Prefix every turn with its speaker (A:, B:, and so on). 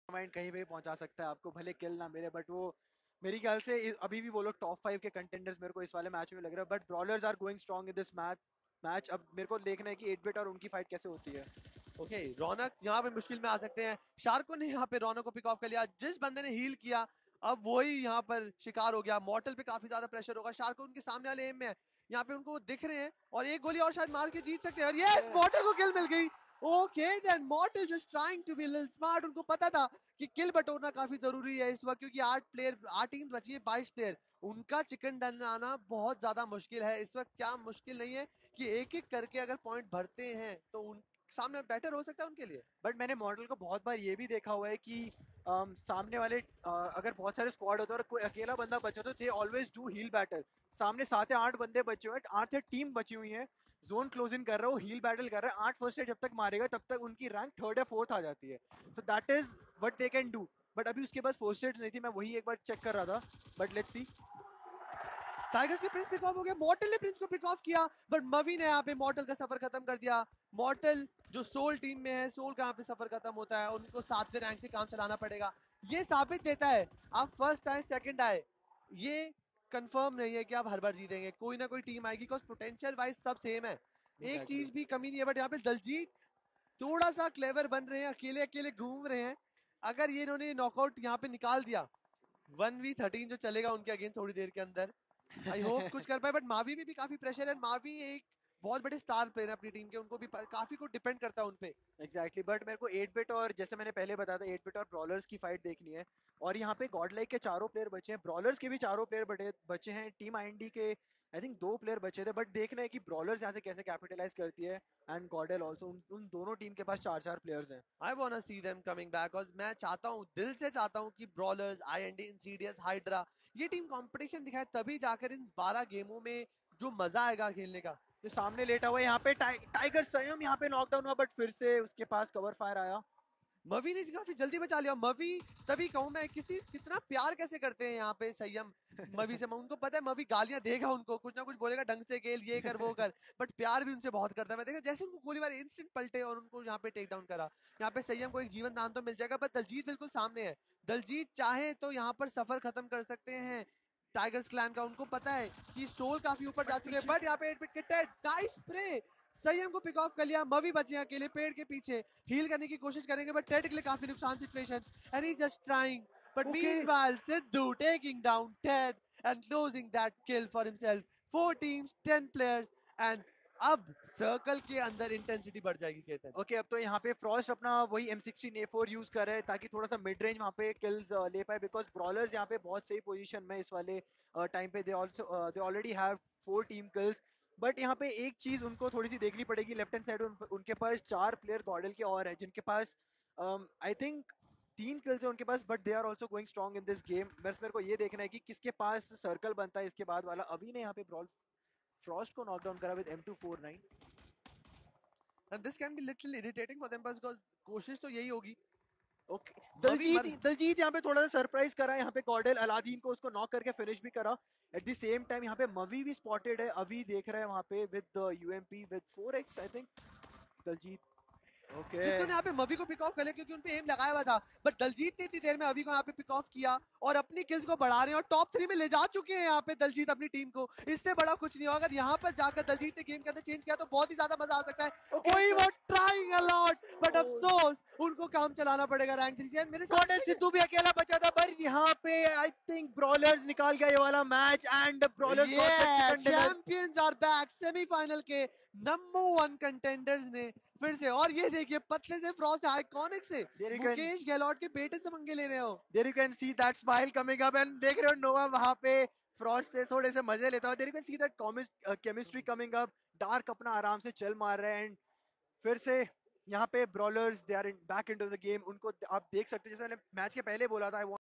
A: Mind कहीं पे पहुंचा सकता है आपको, भले किल ना मिले बट वो मेरी ख्याल से अभी भी वो लोग टॉप 5 के कंटेंडर्स मेरे को इस वाले मैच में लग रहा है। But brawlers are going strong in this match. अब मेरे को देखना है कि 8 बिट और उनकी फाइट कैसे होती है।
B: ओके, रौनक यहाँ पे मुश्किल में आ सकते हैं। शार्को ने यहाँ पे रौनक को पिक ऑफ कर लिया, जिस बंदे ने हील किया अब वही यहाँ पर शिकार हो गया। मॉर्टल पे काफी ज्यादा प्रेशर होगा, शार्को उनके सामने वाले एम में है, यहाँ पे उनको दिख रहे हैं और एक गोली और शायद मार के जीत सकते हैं। और यस, मॉर्टल को किल मिल गई। Okay then, mortal just trying to be little smart. उनको पता था कि किल बटोरना काफी जरूरी है इस वक्त, क्योंकि 8 टीम बची है, 22 प्लेयर। उनका चिकन डन आना बहुत ज्यादा मुश्किल है इस वक्त। क्या मुश्किल नहीं है कि एक एक करके अगर पॉइंट भरते हैं तो उन सामने बेटर हो सकता है उनके लिए।
A: बट मैंने मॉडल को बहुत बार ये भी देखा हुआ है कि सामने वाले अगर बहुत सारे स्क्वाड होते हैं और कोई अकेला बंदा बचा तो they always do heal battle. सामने 7 या 8 बंदे बचे हुए हैं, 8 या टीम बची हुई है, जोन क्लोजिंग कर रहा है, वो हील बैटल कर रहा है। 8 फर्स्ट एड जब तक मारेगा तब तक उनकी रैंक 3rd या 4th आ जाती है। So that is what they can do. But अभी उसके पास फर्स्ट एड नहीं थी, मैं वही एक बार चेक कर रहा था। But let's see.
B: टाइगर्स के प्रिंस पिक ऑफ हो गया, मॉर्टल ने प्रिंस को पिक ऑफ किया, बट मवी ने यहाँ पे मॉर्टल का सफर खत्म कर दिया। मॉर्टल जो सोल टीम में है, सोल का यहाँ पे सफर खत्म होता है, उनको 7वें रैंक से काम चलाना पड़ेगा। ये साबित देता है आप फर्स्ट आए सेकंड आए, ये कंफर्म नहीं है कि आप हर बार जीतेंगे। कोई ना कोई टीम आएगी, बिकॉज पोटेंशियल वाइज सब सेम है, एक चीज भी कमी नहीं है। बट यहाँ पे दलजीत थोड़ा सा क्लेवर बन रहे हैं, अकेले अकेले घूम रहे हैं। अगर ये इन्होंने नॉकआउट यहाँ पे निकाल दिया, 1v13 जो चलेगा उनके अगेंस्ट थोड़ी देर के अंदर, आई होप कुछ कर पाए। बट मावी में भी काफी प्रेशर है, मावी एक बहुत बड़े स्टार प्लेयर है अपनी टीम के, उनको भी काफी कुछ डिपेंड करता है उनपे।
A: एग्जैक्टली बट मेरे को 8 बिट और जैसे मैंने पहले बताया था 8 बिट और ब्रॉलर्स की फाइट देखनी है। और यहाँ पे गॉडलाइक के चारों प्लेयर बचे हैं, ब्रॉलर्स के भी चारों प्लेयर बचे हैं, टीम आईएनडी के आई थिंक 2 प्लेयर बचे थे। बट देखना है कि ब्रॉलर्स यहाँ से कैसे कैपिटलाइज करती है एंड गॉडल ऑल्सो। उन दोनों टीम के पास 4-4 प्लेयर्स हैं।
B: I want see them coming back, और मैं चाहता हूँ, दिल से चाहता हूँ कि ब्रॉलर्स, आईएनडी, इंसीडियस, हाइड्रा ये टीम कंपटीशन दिखाए, तभी जाकर इन 12 गेमों में जो मजा आएगा खेलने का।
A: जो सामने लेटा हुआ है यहाँ पे टाइगर संयम यहाँ पे नॉकडाउन हुआ, बट फिर से उसके पास कवर फायर आया।
B: मवी ने काफी जल्दी बचा लिया। मवी तभी कहूं मैं, कितना प्यार कैसे करते हैं यहाँ पे संयम मवी से। उनको पता है मवी गालियां देगा, उनको कुछ ना कुछ बोलेगा, ढंग से खेल, ये कर वो कर, बट प्यार भी उनसे बहुत करता है। मैं देखा जैसे उनको गोली मारी, इंस्टेंट पलटे और उनको यहाँ पे टेक डाउन करा। यहाँ पे संयम को एक जीवन दान तो मिल जाएगा, बट दलजीत बिल्कुल सामने है। दलजीत चाहे तो यहाँ पर सफर खत्म कर सकते हैं टाइगर्स क्लैन का। उनको पता है कि सोल काफी ऊपर जा चुके हैं, बट यहाँ पे 8 बिट के टेड नाइस स्प्रे, संयम को पिक ऑफ कर लिया। मवी बचे अकेले पेड़ के पीछे, हील करने की कोशिश करेंगे, बट टेड के लिए काफी नुकसान situation, and he just trying. But meanwhile Sidhu taking down Ted and closing that kill for himself. 4 teams 10 players, and अब सर्कल के अंदर इंटेंसिटी बढ़ जाएगी केतन।
A: ओके अब तो यहाँ पे फ्रॉस्ट अपना वही M16A4 यूज कर रहे हैं ताकि थोड़ा सा मिड रेंज वहाँ पे किल्स ले पाए, बिकॉज ब्रॉलर्स यहाँ पे बहुत सही पोजीशन में इस वाले टाइम पे। They already have 4 team kills. But यहाँ पे एक चीज उनको थोड़ी सी देखनी पड़ेगी, लेफ्ट हैंड साइड उनके पास 4 प्लेयर गॉडल के और हैं जिनके पास आई थिंक 3 किल्स है उनके पास, but they are also going strong in this game. बस मेरे को ये देखना है कि किसके पास सर्कल बनता है इसके बाद वाला। अभी ने यहाँ पे ब्रॉल फ्रॉस्ट को नॉकडाउन करा with M249,
B: and this can be little irritating for them, because कोशिश तो यही होगी।
A: ओके दलजीत यहाँ पे थोड़ा सा सरप्राइज करा यहाँ पे गॉडल अलादीन को, उसको नॉक करके फिनिश भी करा। एट द सेम टाइम यहाँ पे मवी भी स्पॉटेड है, अभी देख रहे हैं वहाँ पे with UMP with 4x I think Daljeet.
B: Sidhu ने यहाँ पे मवी को पिक ऑफ कर लिया क्योंकि उनपे एम लगाया हुआ था, बट दलजीत ने इतनी देर में अभी को यहाँ पे पिक ऑफ किया और अपनी किल्स को बढ़ा रहे हैं और टॉप 3 में ले जा चुके हैं यहाँ पे दलजीत अपनी टीम को। इससे बड़ा कुछ नहीं होगा। अगर यहाँ पर जाकर दलजीत ने गेम के अंदर चेंज किया तो बहुत ही ज्यादा मजा आ सकता है। कोई वो ट्राइंग अ लॉट, बट अफसोस उनको काम चलाना पड़ेगा रैंक 3 से। मेरे साथ
A: सिद्धू भी अकेला बचा था, पर यहाँ पे आई थिंक ब्रॉलर्स निकाल गया ये वाला match and brawlers
B: champions are back. Semifinal के नंबर 1 कंटेंडर्स ने फिर से, और ये देखिए पतले से फ्रॉस्ट आइकॉनिक से मुकेश गहलोत के बेटे से मंगे ले रहे हो।
A: There you can see that smile coming up and देख रहे हो नोवा वहां पे फ्रॉस्ट से थोड़े से मजे लेता हुआ। There you can see that chemistry coming up. Dark अपना आराम से चल मार रहे हैं एंड फिर से यहाँ पे brawlers they are back into the game. उनको आप देख सकते हैं, जैसे मैंने मैच के पहले बोला था